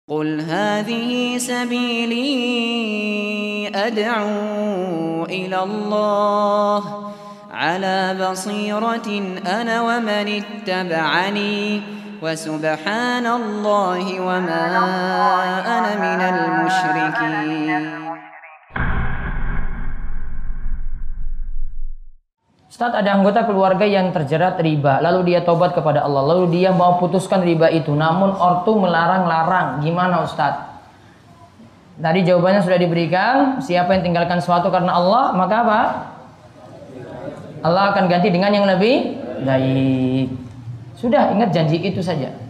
قل هذه سبيلي أدعو إلى الله على بصيرة أنا ومن اتبعني وسبحان الله وما أنا من المشركين. Ustaz, ada anggota keluarga yang terjerat riba, lalu dia tobat kepada Allah, lalu dia mau putuskan riba itu, namun ortu melarang-larang. Gimana Ustaz? Tadi jawabannya sudah diberikan, siapa yang tinggalkan sesuatu karena Allah, maka apa? Allah akan ganti dengan yang lebih baik. Sudah, ingat janji itu saja.